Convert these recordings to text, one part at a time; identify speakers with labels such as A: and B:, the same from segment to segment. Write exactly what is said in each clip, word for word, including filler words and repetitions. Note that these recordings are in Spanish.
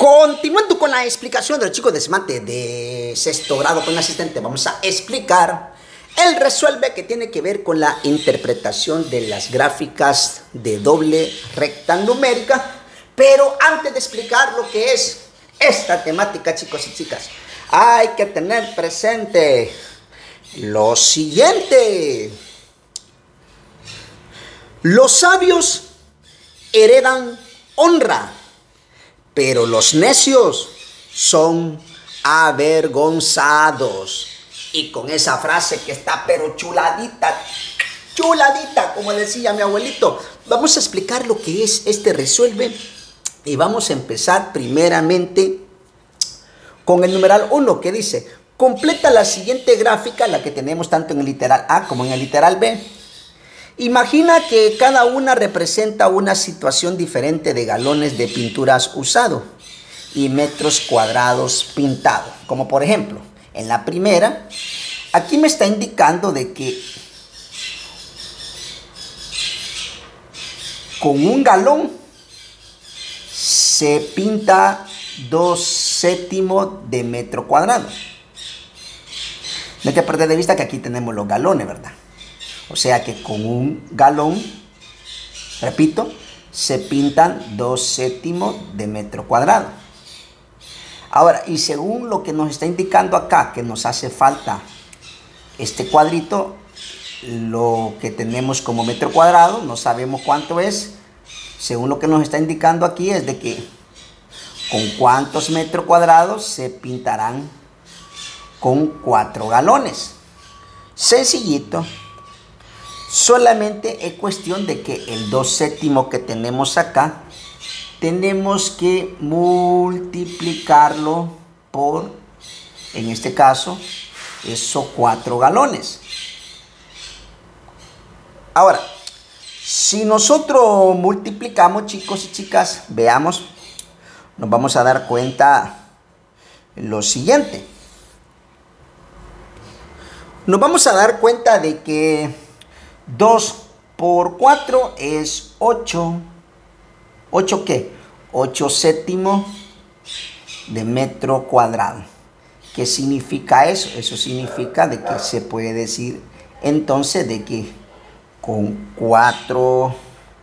A: Continuando con la explicación de los chicos de SMATE de sexto grado con asistente, vamos a explicar el resuelve que tiene que ver con la interpretación de las gráficas de doble recta numérica. Pero antes de explicar lo que es esta temática, chicos y chicas, hay que tener presente lo siguiente: los sabios heredan honra, pero los necios son avergonzados. Y con esa frase que está pero chuladita, chuladita, como decía mi abuelito, vamos a explicar lo que es este resuelve. Y vamos a empezar primeramente con el numeral uno, que dice: completa la siguiente gráfica, la que tenemos tanto en el literal A como en el literal B. Imagina que cada una representa una situación diferente de galones de pinturas usado y metros cuadrados pintado. Como por ejemplo, en la primera, aquí me está indicando de que con un galón se pinta dos séptimos de metro cuadrado. No hay que perder de vista que aquí tenemos los galones, ¿verdad? O sea que con un galón, repito, se pintan dos séptimos de metro cuadrado. Ahora, y según lo que nos está indicando acá, que nos hace falta este cuadrito, lo que tenemos como metro cuadrado, no sabemos cuánto es. Según lo que nos está indicando aquí es de que con cuántos metros cuadrados se pintarán con cuatro galones. Sencillito. Solamente es cuestión de que el dos séptimos que tenemos acá, tenemos que multiplicarlo por, en este caso, esos cuatro galones. Ahora, si nosotros multiplicamos, chicos y chicas, veamos, nos vamos a dar cuenta lo siguiente. Nos vamos a dar cuenta de que dos por cuatro es ocho. ¿ocho qué? ocho séptimos de metro cuadrado. ¿Qué significa eso? Eso significa de que se puede decir entonces de que con cuatro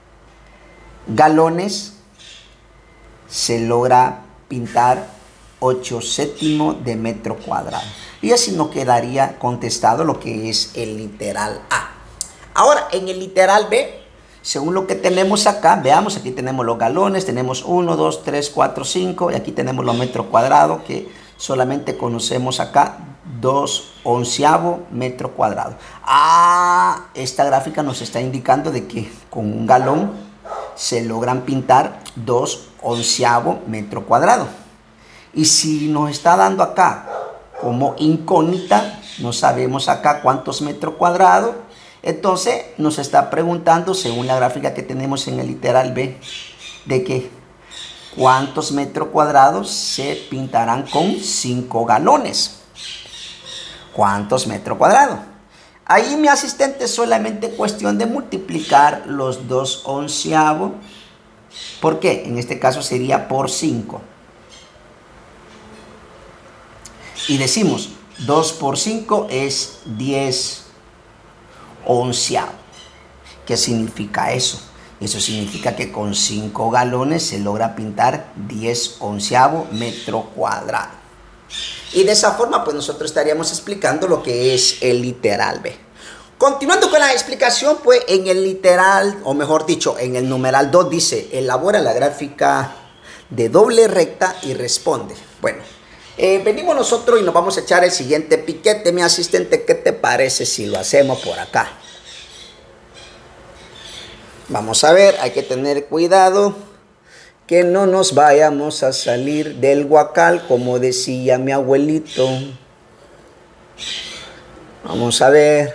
A: galones se logra pintar ocho séptimos de metro cuadrado. Y así nos quedaría contestado lo que es el literal A. Ahora, en el literal B, según lo que tenemos acá, veamos, aquí tenemos los galones, tenemos uno, dos, tres, cuatro, cinco, y aquí tenemos los metros cuadrados, que solamente conocemos acá, dos onceavos metro cuadrado. Ah, esta gráfica nos está indicando de que con un galón se logran pintar dos onceavos metro cuadrado. Y si nos está dando acá como incógnita, no sabemos acá cuántos metros cuadrados, entonces nos está preguntando, según la gráfica que tenemos en el literal B, de que cuántos metros cuadrados se pintarán con cinco galones. ¿Cuántos metros cuadrados? Ahí mi asistente es solamente cuestión de multiplicar los dos onceavos. ¿Por qué? En este caso sería por cinco. Y decimos, dos por cinco es diez onceavo. ¿Qué significa eso? Eso significa que con cinco galones se logra pintar diez onceavo metro cuadrado. Y de esa forma pues nosotros estaríamos explicando lo que es el literal B. Continuando con la explicación, pues en el literal, o mejor dicho, en el numeral dos dice: elabora la gráfica de doble recta y responde. Bueno, eh, venimos nosotros y nos vamos a echar el siguiente piquete, mi asistente. ¿Qué te parece si lo hacemos por acá? Vamos a ver, hay que tener cuidado que no nos vayamos a salir del huacal, como decía mi abuelito. Vamos a ver.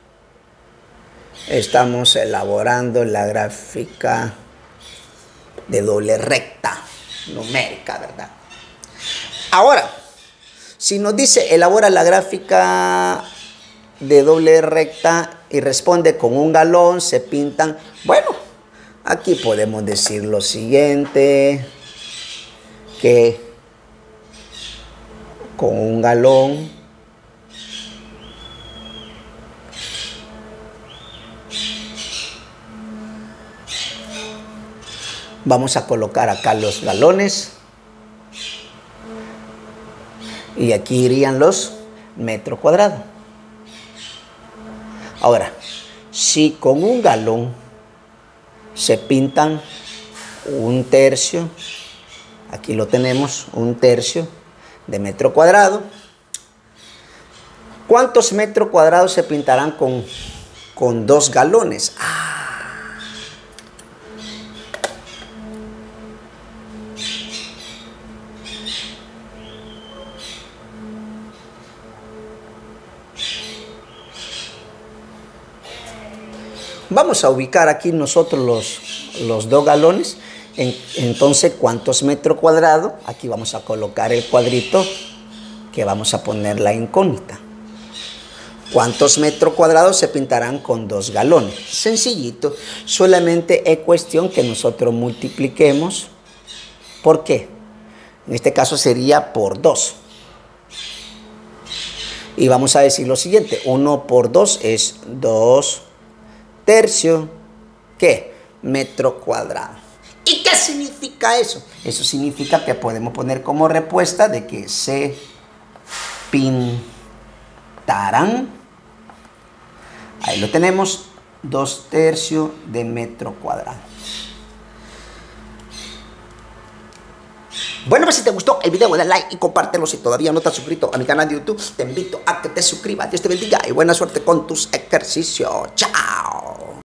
A: Estamos elaborando la gráfica de doble recta numérica, ¿verdad? Ahora, si nos dice elabora la gráfica de doble recta y responde con un galón, se pintan. Bueno, aquí podemos decir lo siguiente. que con un galón vamos a colocar acá los galones y aquí irían los metros cuadrados. Ahora, si con un galón se pintan un tercio, aquí lo tenemos, un tercio de metro cuadrado, ¿cuántos metros cuadrados se pintarán con, con dos galones? Ah. Vamos a ubicar aquí nosotros los, los dos galones. En, entonces, ¿cuántos metros cuadrados? Aquí vamos a colocar el cuadrito que vamos a poner la incógnita. ¿Cuántos metros cuadrados se pintarán con dos galones? Sencillito. Solamente es cuestión que nosotros multipliquemos. ¿Por qué? En este caso sería por dos. Y vamos a decir lo siguiente. uno por dos es dos tercio, ¿qué? Metro cuadrado. ¿Y qué significa eso? Eso significa que podemos poner como respuesta de que se pintarán, ahí lo tenemos, dos tercios de metro cuadrado. Bueno, pues si te gustó el video, dale like y compártelo. Si todavía no te has suscrito a mi canal de YouTube, te invito a que te suscribas. Dios te bendiga y buena suerte con tus ejercicios. ¡Chao!